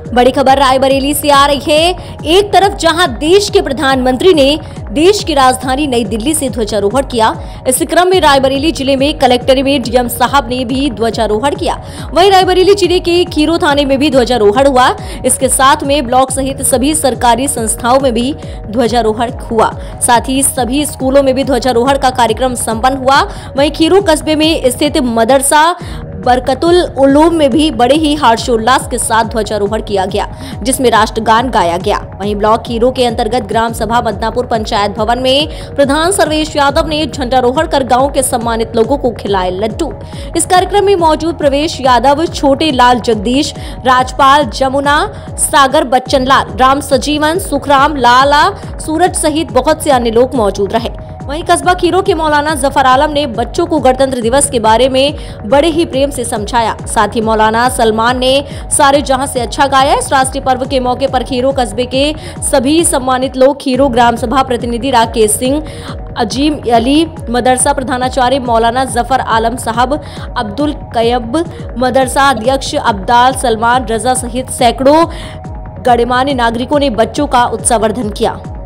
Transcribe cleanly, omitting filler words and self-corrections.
बड़ी खबर रायबरेली से आ रही है। एक तरफ जहां देश के प्रधानमंत्री ने देश की राजधानी नई दिल्ली से ध्वजारोहण किया, इस क्रम में रायबरेली जिले में कलेक्टर में डीएम साहब ने भी ध्वजारोहण किया। वहीं रायबरेली जिले के खीरो थाने में भी ध्वजारोहण हुआ। इसके साथ में ब्लॉक सहित सभी सरकारी संस्थाओं में भी ध्वजारोहण हुआ। साथ ही सभी स्कूलों में भी ध्वजारोहण का कार्यक्रम संपन्न हुआ। वहीं खीरो कस्बे में स्थित मदरसा बरकतुल उलूम में भी बड़े ही हर्षोल्लास के साथ ध्वजारोहण किया गया, जिसमें राष्ट्रगान गाया गया। वहीं ब्लॉक खीरो के अंतर्गत ग्राम सभा मदनापुर पंचायत भवन में प्रधान सर्वेश यादव ने झंडारोहण कर गांव के सम्मानित लोगों को खिलाए लड्डू। इस कार्यक्रम में मौजूद प्रवेश यादव, छोटे लाल जगदीश, राजपाल, जमुना, सागर बच्चन लाल, राम सजीवन, सुखराम, लाला, सूरज सहित बहुत से अन्य लोग मौजूद रहे। वहीं कस्बा खीरो के मौलाना जफर आलम ने बच्चों को गणतंत्र दिवस के बारे में बड़े ही प्रेम से समझाया। साथ ही मौलाना सलमान ने सारे जहां से अच्छा गाया। इस राष्ट्रीय पर्व के मौके पर खीरो कस्बे के सभी सम्मानित लोग, खीरो ग्राम सभा प्रतिनिधि राकेश सिंह, अजीम अली, मदरसा प्रधानाचार्य मौलाना जफर आलम साहब, अब्दुल कयब, मदरसा अध्यक्ष अब्दाल, सलमान रजा सहित सैकड़ों गणमान्य नागरिकों ने बच्चों का उत्साहवर्धन किया।